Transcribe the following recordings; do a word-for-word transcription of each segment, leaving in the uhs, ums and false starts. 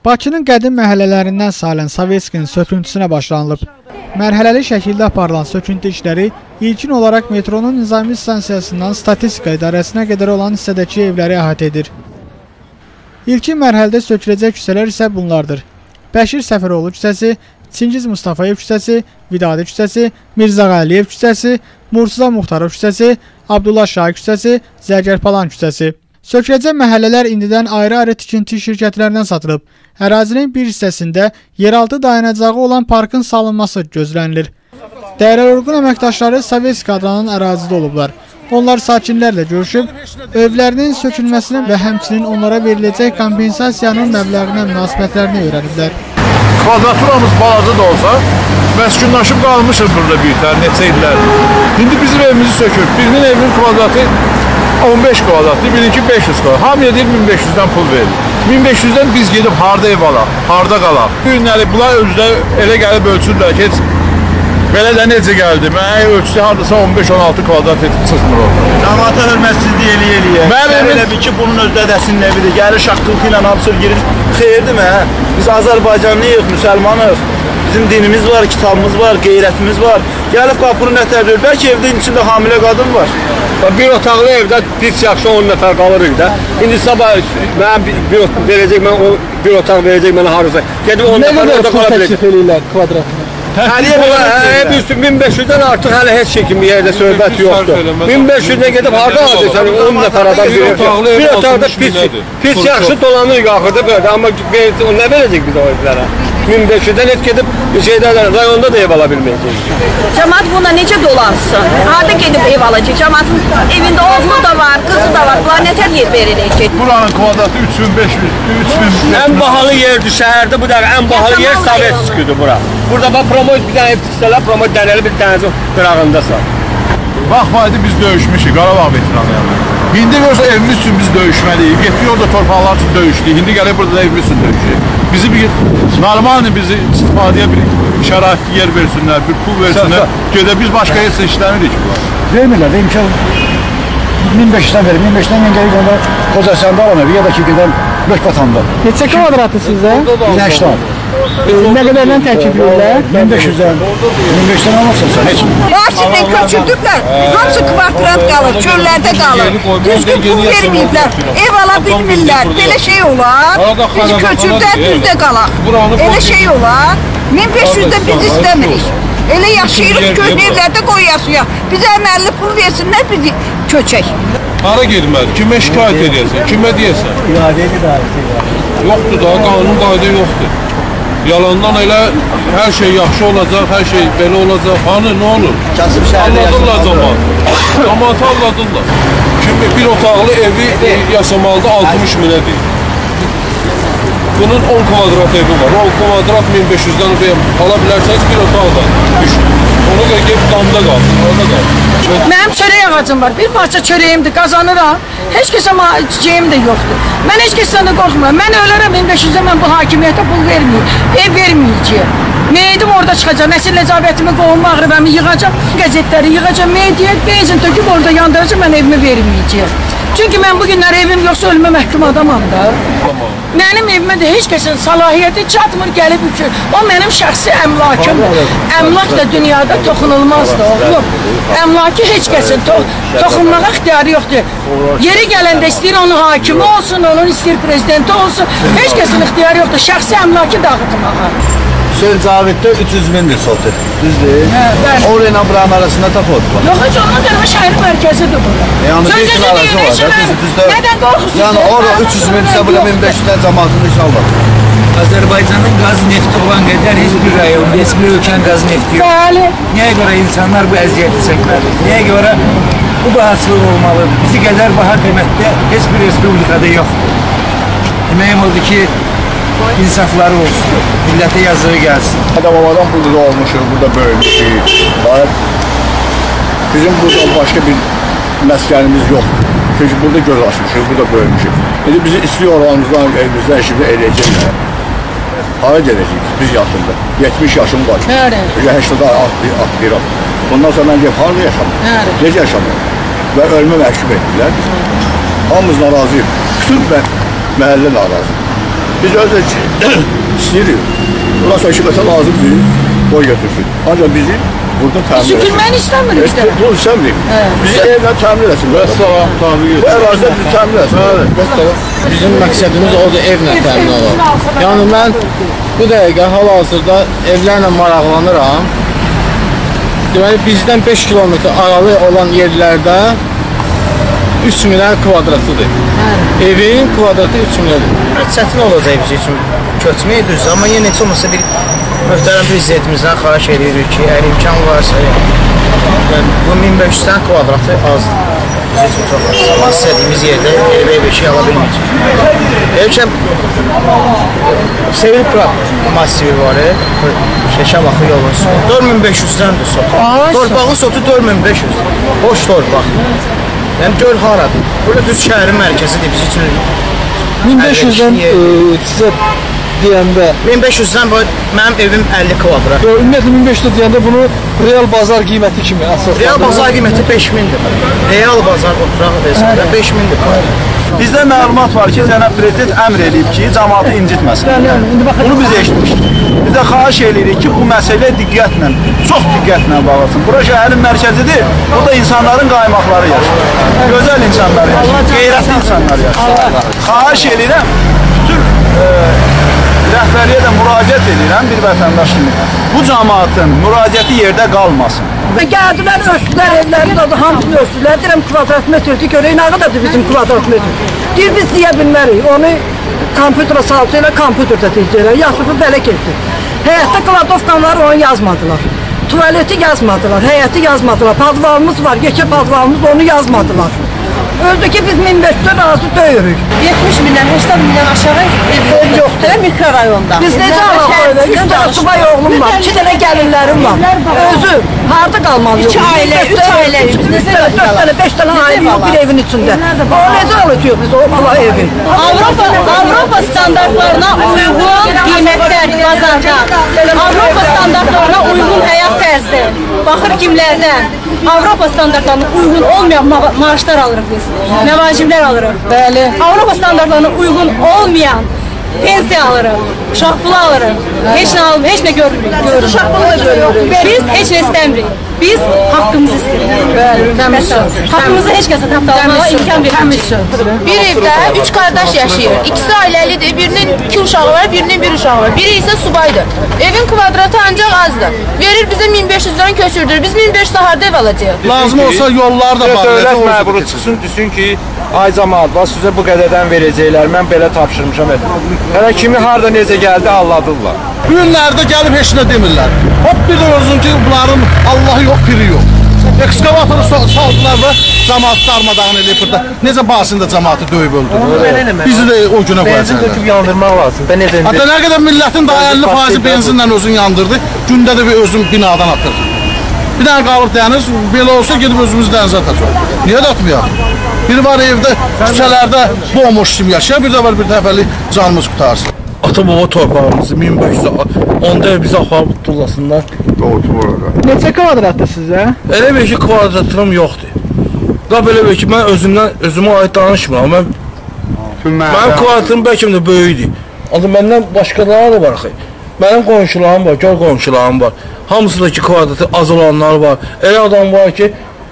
Bakının qədim məhəllələrindən sayılan Sovetskinin söküntüsünə başlanılıb. Mərhələli şəkildə aparılan söküntü işləri ilkin olaraq metronun nizami stansiyasından statistika idarəsinə qədər olan hissədəki evləri əhatə edir. İlkin mərhələdə söküləcək küçələr isə bunlardır: Bəşir Səfəroğlu küçəsi, Çingiz Mustafayev küçəsi, Vidadi küçəsi, Mirzə Əliyev küçəsi, Murtuza Muxtarov küçəsi, Abdullah Şahi küçəsi, Zərgərpalan küçəsi. Söküləcək məhəllələr indidən ayrı-ayrı tikinti şirkətlərindən satılıb. Ərazinin bir hissəsində yeraltı dayanacağı olan parkın salınması gözlənilir. Dəyərli əməkdaşları Sovetski adlanan ərazidə olublar. Onlar sakinlərlə görüşüb, evlərinin sökülməsinin və həmçinin onlara veriləcək kompensasiyanın məbləğinə münasibətlərini öyrəniblər. Kvadraturamız balaca da olsa, məskunlaşıb qalmışıq burada bir tər, neçə illər. İndi bizim evimizi söküb, birinin evinin kvadratı on beş kvadratlı, birinki beş yüz kvadrat. Hamıya deyil min beş yüzdən pul verir. min beş yüzdən biz gedib harda ev alaq, harda qalaq. Bu günləri bunlar özdə elə gəlib ölçürlər ki, belə də necə gəldi? Mənə ölçüsü hardasa on beş on altı kvadrat etib çıxmır orada. Cəmaata hörmətsizlik eləyə-eləyə. Mən elə bir ki, bunun öz dədəsinin evidir. Gəlir şaqqıltı ilə hamısı girir. Xeyirdir mi? Biz Azərbaycanlıyıq, müsəlmanıq. Bizim dinimiz var, kitabımız var, qeyrətimiz var. Gəlib qapını nətərdir. Bəlkə evdə içində hamilə qadın var. Bir otaqlı evdə pis yaxşı on nəfər qalırıq da. İndi sabah mən bir otaq verəcək, mən o bir otaq verəcək mənə harasa. Gedib on nəfər orada qala biləcək. Nə qədər pul təklif eləyirlər kvadratına? Hələ bir min beş yüzdən artıq hələ heç şey kimi yerdə söhbət yoxdur. min beş yüzdən gedib harda alacaqsan on nəfər adam bir evdə. Bir otaqda pis, pis yaxşı dolanırıq axırda böyle. Amma nə verəcək biz o evlərə? min beş yüzdən heç gedib şeydə, rayonda da ev ala bilməyəcək. Cəmaat buna necə dolansın? Harada gedib ev alacaq? Cəmaatın evində oğlu da var, qızı da var. Bunlar nətər yer verilir? Buranın kvadratı üç min beş yüz, üç min. Ən bahalı yerdir şəhərdə, bu da ən bahalı yer Sovetskidir bura. Burada bax promot bir dənə ev tiksələr, promot dənəli bir dənizin qırağındasan. Vaxtaydı biz döyüşmüşük, Qarabağ veteranıyam. İndi görsə evimiz üçün biz döyüşməliyik. Getdik orada torpaqlar üçün döyüşdük. İndi gələk burada da evimiz üçün döyüşdük. Bizi bir normalni bizi istifadəyə bir şərait yer versinlər, bir pul versinlər. Gedə biz başqa heç işləmirik. Vermirlər də imkan. min beş yüzdən verir. min beş yüzdən mən gəlib onda Xocasanda alam evi ya da ki gedəm Lökbatanda. Neçə kvadratı sizdə? min həktar. Nə qədərlə təklif edirlər? min beş yüzdən. min beş yüzdən almazsan sən heç mi? Varsitlə köçürdüklər. Hamısı kvadrat qalır, çöllərdə qalır. Düzgün pul verməyiblər. Ev ala bilmirlər. Belə şey olar. Bizi köçürdə düzdə qalaq. Elə şey olar. min beş yüzdən biz istəmirik. Elə yaşayırıq, köhnə evlərdə qoyasıyaq. Bizə əməlli pul versinlər, bizi köçək. Hara girməli? Kimə şikayət edəsən? Kimə deyəsən? İradəli dairəsi. Yoxdur da, qanun qayda yoxdur. Yalandan elə hər şey yaxşı olacaq, hər şey belə olacaq. Hani, nə olur? Anladırlar cəmaat. Cəmaatı anladırlar. Kimi bir otaqlı evi yaşamalıda altmış minə deyil. Bunun on kvadrat evi var. on kvadrat min beş yüzdən ala bilərsəniz bir otaqdan düşün. Onu da gelip damda qal, orada qal. Mənim çörək ağacım var, bir parça çörəyimdir, qazanıram. Heç kəsə ceyim də yoxdur. Mən heç kəsdən də qorxmuram. Mən ölərəm min beş yüzdən mən bu hakimiyyətə pul verməyim, ev verməyəcəyim. Meyidim orada çıxacaq, nəsil nəcabətimi, qohum ağrıbəmi yığacaq, qəzetləri yığacaq, meyidiyyət, benzin töküb orada yandıracaq, mən evimi verməyəcəyim. Çünki mən bugünlər evim yoxsa ölümə məhkum adamam da. Mənim evimə də heç kəsin salahiyyəti çatmır, gəlib üçün. O mənim şəxsi əmlakımdır. Əmlak da dünyada toxunulmazdır, oğlum. Əmlakı heç kəsin to toxunmağa ixtiyarı yoxdur. Yeri gələndə istəyir onun hakimi olsun, onun istəyir prezidenti olsun. Heç kəsin ixtiyarı yoxdur, şəxsi əmlakı dağıtmağa. Hüseyin Caviddə üç yüz mindir sotu. Düzdür? Oraya ilə buranın arasında da fot var. Yox, heç ondan qırma şəhərin mərkəzidir bura. Yəni bir gün arası var da, düzdür? Nədən qorxursunuz? Yəni orada üç yüz mindirsə, burada min beş yüzdən cəmaatın iş alır. Azərbaycanın qaz nefti olan qədər heç bir rayon, heç bir ölkənin qaz nefti yox. Bəli. Niyə görə insanlar bu əziyyəti çəkməli? Niyə görə bu bahasılıq olmalı? Bizi qədər baha qiymətdə heç bir respublikada yoxdur. Deməyim oldu ki, insafları olsun, millətə yazığı gəlsin. Adam-adam burada olmuşuq, burada böyümüşük. Bizim burada başqa bir məskənimiz yoxdur. Çünki burada göz açmışıq, burada böyümüşük. İndi bizi istiyor olanımızdan, evimizdən işimdə eləyəcəklər. Hara gedəcəyik biz yaşında? yetmiş yaşım var. Həştada atlayıram. Bundan sonra mən deyəm, harada yaşamam? Necə yaşamam? Və ölümə məhkum etdilər. Hamımız narazıyıq. Bütün məhəllə narazı. Biz özü istəyirik. Bundan sonra işıqasa lazım deyil, boy götürsün. Ancaq bizi burada təmin etsin. Süpürməni istəmirik işte. Bu istəmirik. Bizi evlə təmin etsin. Vəssalam, tabi bu ərazidə bizi təmin etsin. Vəssalam. Bizim məqsədimiz odur, evlə təmin olur. Yəni mən bu dəqiqə hal-hazırda evlərlə maraqlanıram. Deməli, bizdən beş kilometr aralı olan yerlərdə üç milyon kvadratıdır. Evin kvadratı üç milyondur. Çətin olacaq bizim üçün köçmək düzdür, amma yenə heç olmasa bir möhtərəm prezidentimizdən xahiş edirik ki, əgər imkan varsa, yəni, bu min beş yüz kvadratı azdır. Biz üçün çox az. Sabah istədiyimiz yerdə ev bir şey ala bilməyəcək. Elkəm Sevil Prag massivi var, Şəşəbaxı yolun üstü. dörd min beş yüzdəndir sotu. Torpağın sotu dörd min beş yüz. Boş torpaq. Yəni göl haradır? Burada düz şəhərin mərkəzidir biz üçün. min beş yüzdən sizə deyəndə min beş yüzdən mənim evim əlli kvadrat. Ümumiyyətlə min beş yüz deyəndə bunu real bazar qiyməti kimi əsaslandırır. Real bazar qiyməti beş mindir. Real bazar oturaq versən beş mindir. Bizdə məlumat var ki, cənab prezident əmr edib ki, cəmaatı incitməsin. Bunu biz eşitmişdik. Biz də xahiş edirik ki, bu məsələ diqqətlə, çox diqqətlə bağlasın. Bura şəhərin mərkəzidir, burada insanların qaymaqları yaşayır. Gözəl insanlar yaşayır, qeyrətli insanlar yaşayır. Xahiş edirəm, bütün e, rəhbərliyə də müraciət edirəm bir vətəndaş kimi. Bu cəmaatın müraciəti yerdə qalmasın. Gəldilər, ölçdülər, evlərini adı hamısını ölçdülər. Deyirəm, kvadrat metrdir, görək nə qədərdir bizim kvadrat metr. Deyir, biz deyə bilmərik, onu kompüterə salçayla, kompüterdə deyəcəklər, yaxşı belə keçdi. Həyətdə kladovkan var, onu yazmadılar. Tuvaleti yazmadılar, həyəti yazmadılar. Padvalımız var, yekə padvalımız, onu yazmadılar. Öldü ki, biz min beş yüzə razı döyürük. yetmiş milyon, səksən milyon aşağı ev yoxdur, mikrorayonda. Biz necə alaq öyle? Üç tane subay oğlum var, iki tane gəlinlərim var. Özü, harada qalmalı yox? İki ailə, üç ailə, dörd tane, beş tane ailə yox bir evin içində. O necə alacaq biz o bala evi? Avropa, Avropa standartlarına uyğun qiymətlər bazarda, Avropa standartlarına uyğun həyat tərzi, baxır kimlərdən, Avropa standartlarına uyğun olmayan ma maaşlar alırıq biz, məvaciblər alırıq. Bəli. Avropa standartlarına uyğun olmayan pensiya alırıq, şahpulu alırıq, heç nə alırıq, heç nə görmürük. Şahpulu da görürük. Biz heç nə istəmirik. Biz haqqımızı istəyirik. Bəli, haqqımızı heç kəsə tapdalamağa imkan verməyəcək. Bir evdə üç qardaş yaşayır. İkisi ailəlidir. Birinin iki uşağı var, birinin bir uşağı var. Biri isə subaydır. Evin kvadratı ancaq azdır. Verir bizə min beş yüzdən köçürdür. Biz min beş yüzə harda ev alacağıq? Lazım olsa yollar da var. Dövlət məburu çıxsın, düşün ki, ay cəmaat var, sizə bu qədərdən verəcəklər. Mən belə tapşırmışam. Hələ kimi harda necə gəldi, anladırlar. Bu günlərdə gəlib heç nə demirlər. Hop bir də özün ki, bunların Allahı yox, piri yox. Ekskavatoru saldılar və cəmaatı darmadağın eləyib burada. Necə basında cəmaatı döyüb öldürür. Bizi də o günə qoyacaqlar. Benzin döküb yandırmaq lazım. Hatta nə qədər millətin daha əlli faizi benzinlə özün yandırdı, gündə də bir özün binadan atır. Bir dənə qalıb dayanır, belə olsa gedib özümüz dənizə atacaq. Niyə də atmayaq? Biri var evdə, küçələrdə bomboş kimi yaşayır, bir də var bir dəfəlik canımız qutarsın. Ata-baba torpağımızı min beş yüz onda bizə aparıb tullasınlar. Neçə kvadratdır sizə? Elə bir ki, kvadratım yoxdur. Da belə bir ki, mən özümdən, özümə aid danışmıram. Mən, mənim kvadratım bəlkə də böyükdür. Ancaq məndən başqaları da var axı. Mənim qonşularım var, göl qonşularım var. Hamısındakı kvadratı az olanlar var. Elə adam var ki,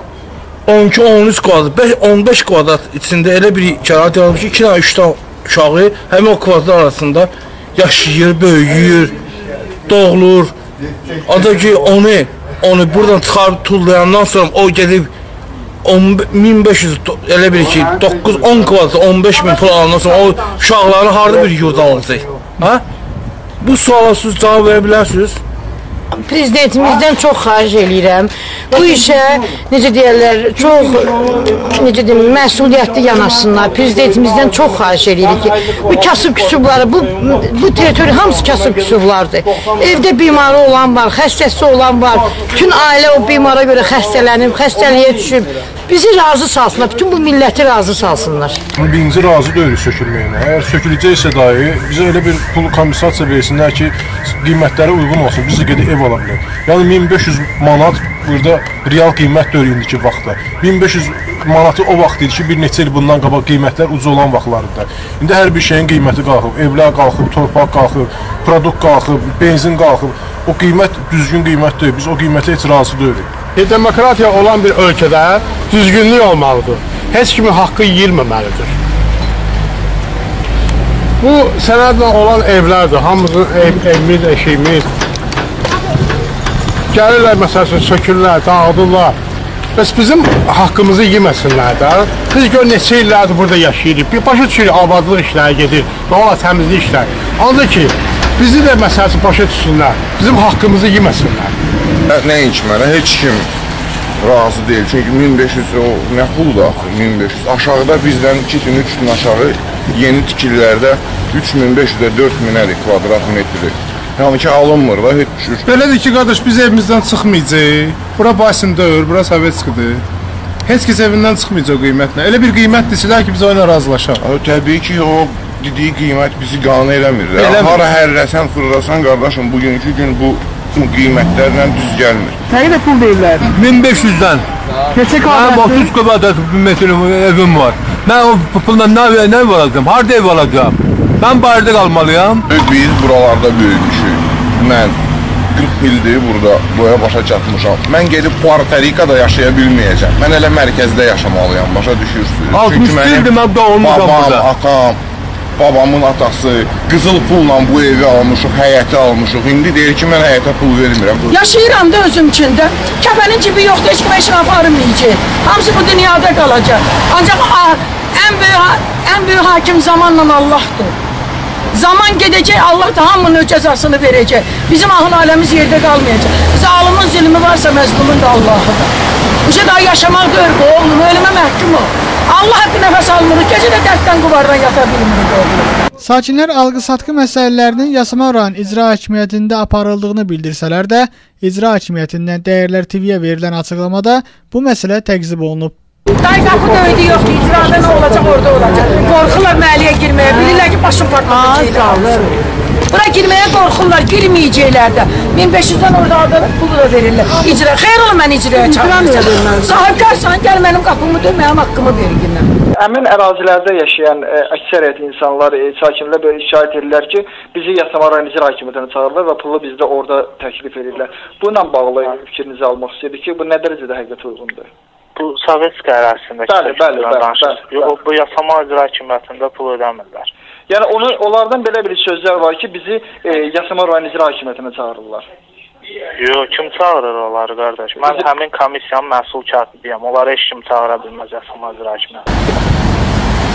on iki on üç kvadrat, on beş kvadrat içində elə bir şərait yaratmış ki, iki dənə üç dənə uşağı həmin o kvadrat arasında yaşayır, böyüyür, doğulur. Ancaq ki, onu, onu buradan çıxarıb tullayandan sonra o gedib min beş yüz, elə bir ki, doqquz on kvadrat, on beş min pul alandan sonra o uşaqları harada bir yurda alacaq? Ha? Bu suala siz cavab verə bilərsiniz? Prezidentimizdən çox xahiş eləyirəm. Bu işə, necə deyərlər, çox, necə deyim, məsuliyyətli yanaşsınlar. Prezidentimizdən çox xahiş eləyirik ki, bu kasıb küsubları, bu, bu teritoriya hamısı kasıb küsublardır. Evdə bimarı olan var, xəstəsi olan var. Bütün ailə o bimara görə xəstələnib, xəstəliyə düşüb. Bizi razı salsınlar, bütün bu milləti razı salsınlar. Birinci razı deyirik sökülməyinə. Əgər söküləcəksə dahi, bizə elə bir pul kompensasiya versinlər ki, qiymətləri uyğun olsun. Biz də gedib ev ola bilər. Yəni min beş yüz manat burada real qiymət deyil indiki vaxtda. min beş yüz manatı o vaxt idi ki, bir neçə il bundan qabaq qiymətlər ucuz olan vaxtlarında. İndi hər bir şeyin qiyməti qalxıb, evlər qalxıb, torpaq qalxıb, produkt qalxıb, benzin qalxıb. O qiymət düzgün qiymət deyil. Biz o qiymətə heç razı deyilik. Demokratiya olan bir ölkədə düzgünlük olmalıdır. Heç kimin haqqı yeyilməməlidir. Bu sənədlə olan evlərdir. Hamımızın ev, evimiz, eşiyimiz. Gəlirlər, məsələn, sökürlər, dağıdırlar. Bəs bizim haqqımızı yeməsinlər də. Biz gör neçə illərdir burada yaşayırıq. Bir başa düşürük, abadlıq işləri gedir, doğal təmizlik işləri. Ancaq ki, bizi də məsələsi başa düşsünlər, bizim haqqımızı yeməsinlər. Nəinki mənə, heç kim razı deyil. Çünki min beş yüz o nə puldur axı, min beş yüz. Aşağıda bizdən iki gün, üç gün aşağı yeni tikililərdə üç min beş yüzə dörd minədir kvadrat metri. Yəni ki, alınmır da, heç düşür. Belədir ki, qardaş, biz evimizdən çıxmayacaq. Bura Basin deyil, bura Sovetskidir. Heç kəs evindən çıxmayacaq qiymətlə. Elə bir qiymətdirsə ki, biz oyuna razılaşaq. Təbii ki, o dediyi qiymət bizi qane eləmir. Hara hərləsən, fırlasan, qardaşım, bugünkü gün bu qiymətlərlə düz gəlmir. Nə qədər pul deyirlər? min beş yüzdən. Neçə kvadrat? Mənim otuz kvadrat metrim evim var. Mən o pulla nə, nə alacağım? Harada ev alacağım? Mən bayırda qalmalıyam. Biz buralarda böyümüşük. Mən qırx ildir burada boya başa çatmışam. Mən gedib Puerto Rico'da yaşaya bilməyəcəm. Mən elə mərkəzdə yaşamalıyam, başa düşürsünüz. altmış ildir mən doğulmuşam burada. Babam, atam, babamın atası qızıl pulla bu evi almışıq, həyəti almışıq. İndi deyir ki, mən həyətə pul vermirəm. Yaşayıram da özüm üçün də. Kəfənin cibi yoxdur, heç kimə işin aparmayacaq. Hamısı bu dünyada qalacaq. Ancaq ən böyük, ən böyük hakim zamanla Allahdır. Zaman gedəcək, Allah da hamının cəzasını verəcək. Bizim ahıl aləmiz yerdə qalmayacaq. Zalimin zülmü varsa məzlumun da Allahıdır. Bu şey daha yaşamaq deyil bu oğlum, ölümə məhkum ol. Allah hep nəfəs almırıq, gecə də dərddən quvardan yata bilmirik oğlum. Sakinlər alqı-satqı məsələlərinin Yasamal rayon icra hakimiyyətində aparıldığını bildirsələr də, icra hakimiyyətindən Dəyərlər T V-yə verilən açıqlamada bu məsələ təqzib olunub. Day qapı döyüdü yoxdur, icrada nə olacaq, orada olacaq. Qorxurlar məhəlləyə girməyə, bilirlər ki, başım partlayacaq. Bura girməyə qorxurlar, girməyəcəklər də. min beş yüzdən orada alırlar, pulu da verirlər. İcra, xeyr olun mən icraya çağırmışam. Sahibkarsan, gəl mənim qapımı döy, mənim haqqımı verin. Həmin ərazilərdə yaşayan ə, əksəriyyət insanlar, ə, sakinlər belə şikayət edirlər ki, bizi Yasamal rayon icra hakimiyyətinə çağırırlar və pulu bizdə orada təklif edirlər. Bununla bağlı fikrinizi almaq istəyirdik ki, bu nə dərəcədə həqiqətə uyğundur? Bu Sovetski ərazisindəki bəli, bəli, bəli, bəli. Bu Yasamal icra hakimiyyətində pul ödəmirlər. Yəni onu, onlardan belə bir sözlər var ki, bizi e, Yasamal rayon icra hakimiyyətinə çağırırlar. Yox, kim çağırır onları qardaş? Mən Bizi... həmin komissiyanın məsul katibiyəm. Onları heç kim çağıra bilməz Yasamal icra hakimiyyətinə.